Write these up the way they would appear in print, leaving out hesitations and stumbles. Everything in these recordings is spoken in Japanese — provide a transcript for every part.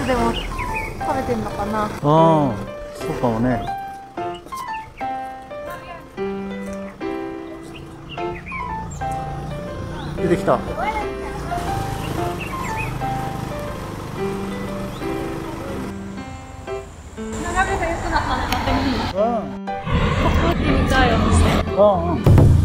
スでも食べてんのかな。 そうかもね。出てきた。 眺めが良くなったね、建物。 うん。 ここってみたいお店。 うん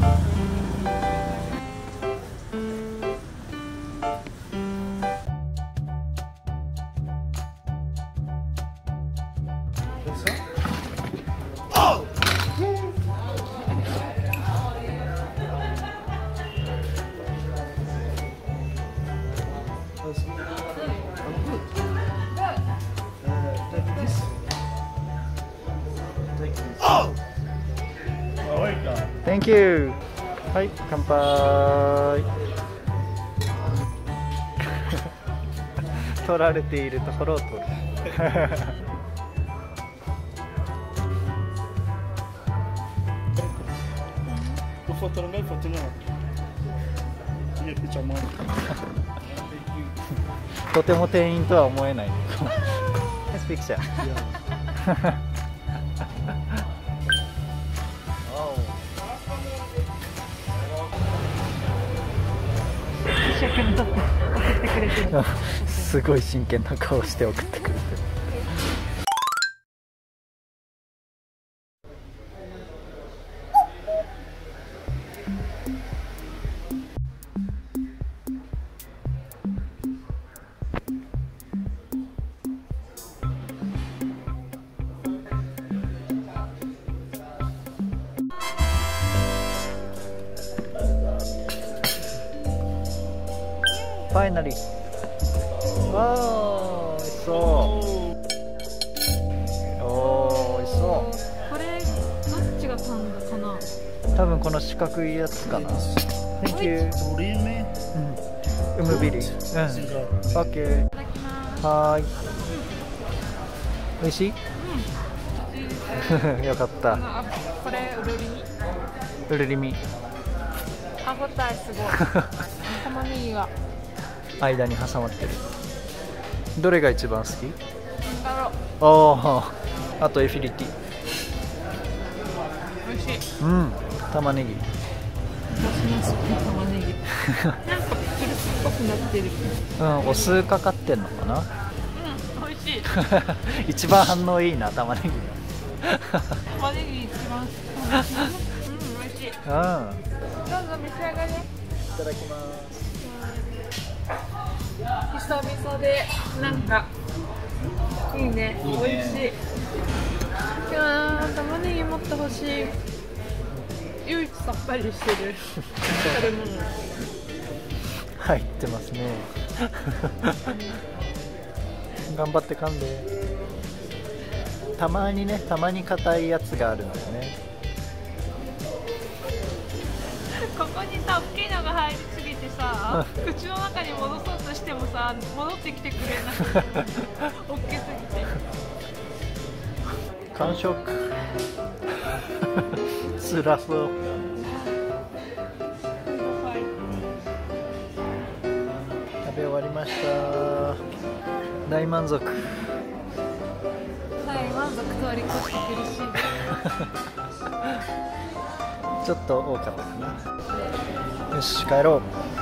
。Thank you. はい、乾杯。取られているところを取る。とても店員とは思えない。Nice picture. Oh. すごい真剣な顔して送ってくれてる。ファイナリー。ああ、美味しそう。おお、美味しそう。 これどっちがパンダかな。 多分この四角いやつかな。Thank you。うむびり。オッケー。 いただきます。 はーい。美味しい？よかった。 これうるりみ。 うるりみ。 歯ごたえすごい。玉ねぎが間に挟まってる。どれが一番好き？ おおお、あとエフィリティ。 美味しい。 うん、玉ねぎ。 私の好きな玉ねぎ。なんかピクルスっぽくなってる。 うん、お酢かかってんのかな。 うん、美味しい。 一番反応いいな、玉ねぎの。 玉ねぎ一番好き。うん、美味しい。 うん。 どうぞ召し上がれ。 いただきます。 久々でなんかいいね、美味しい。いやー、玉ねぎ持ってほしい。唯一さっぱりしてる食べ物。 入ってますね。頑張って噛んで。たまにね、たまに硬いやつがあるのよね。 ここにさ、大きいのが入りすぎてさ、口の中に戻そうとしてもさ、戻ってきてくれない。大きすぎて。 完食。辛そう。食べ終わりました。大満足。 はい、満足通り越して苦しいです。 ちょっと多かったかな。よし、帰ろう。